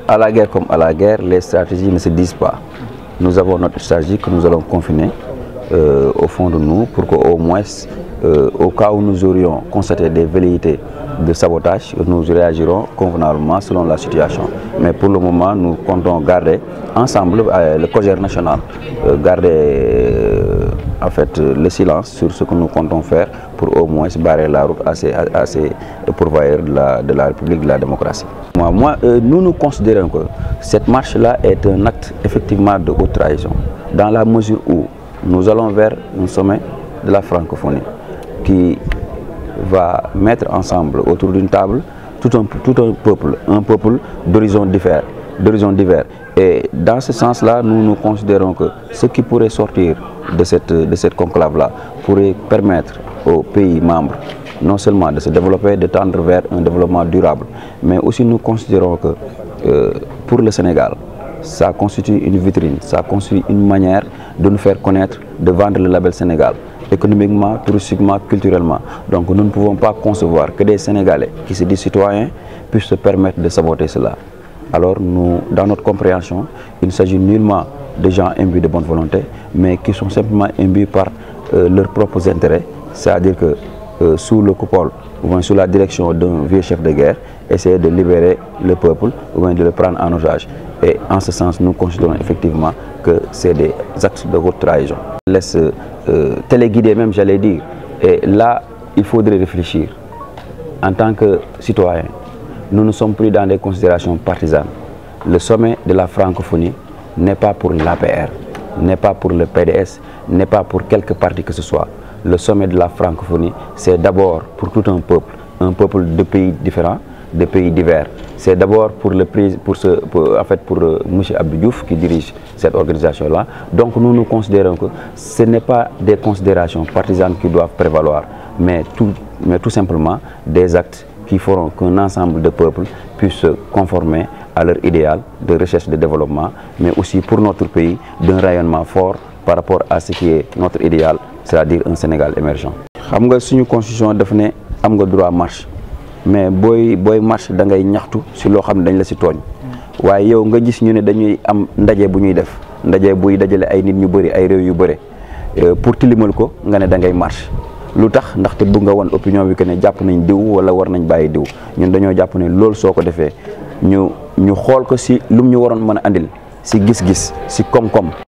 À la guerre comme à la guerre, les stratégies ne se disent pas. Nous avons notre stratégie que nous allons confiner au fond de nous pour qu'au moins, au cas où nous aurions constaté des velléités de sabotage, nous réagirons convenablement selon la situation. Mais pour le moment, nous comptons garder ensemble le COJER national, garder en fait le silence sur ce que nous comptons faire pour au moins barrer la route à ces pourvoyeurs de la République de la démocratie. Nous considérons que cette marche-là est un acte effectivement de haute trahison, dans la mesure où nous allons vers un sommet de la francophonie qui va mettre ensemble autour d'une table tout un peuple d'horizons divers. Et dans ce sens-là, nous considérons que ce qui pourrait sortir de cette conclave-là pourrait permettre aux pays membres non seulement de se développer, de tendre vers un développement durable, mais aussi nous considérons que pour le Sénégal, ça constitue une vitrine, ça constitue une manière de nous faire connaître, de vendre le label Sénégal, économiquement, touristiquement, culturellement. Donc nous ne pouvons pas concevoir que des Sénégalais qui se disent citoyens puissent se permettre de saboter cela. Alors nous, dans notre compréhension, il ne s'agit nullement de gens imbus de bonne volonté, mais qui sont simplement imbus par leurs propres intérêts, c'est-à-dire que sous le coupole, ou bien sous la direction d'un vieux chef de guerre, essayer de libérer le peuple ou bien de le prendre en otage. Et en ce sens, nous considérons effectivement que c'est des actes de haute trahison. Laisse téléguider même, j'allais dire. Et là, il faudrait réfléchir. En tant que citoyens, nous ne sommes plus dans des considérations partisanes. Le sommet de la francophonie n'est pas pour l'APR, n'est pas pour le PDS, n'est pas pour quelque parti que ce soit. Le sommet de la francophonie, c'est d'abord pour tout un peuple de pays différents, de pays divers. C'est d'abord pour M. Abdou Diouf qui dirige cette organisation-là. Donc nous considérons que ce n'est pas des considérations partisanes qui doivent prévaloir, mais tout simplement des actes qui feront qu'un ensemble de peuples puisse se conformer à leur idéal de recherche de développement, mais aussi pour notre pays d'un rayonnement fort par rapport à ce qui est notre idéal, c'est-à-dire un Sénégal émergent. Xam nga suñu constitution daf ne am nga droit marche, mais boy marche da ngay ñaxtu ci lo xam dañ la ci togn. Waye yow nga gis ñu ne dañuy am ndaje bu ñuy def, ndaje buy dajale ay nit ñu bëri, ay réew yu bëri, pour tilimal ko nga ne da ngay marche. Lutax ndax te bu nga won opinion bi que ne japp nañ diw wala war nañ bayyi diw. Ñun dañoo japp ne lool soko défé ñu xol ko ci lum ñu waron mëna andil ci gis-gis ci kom-kom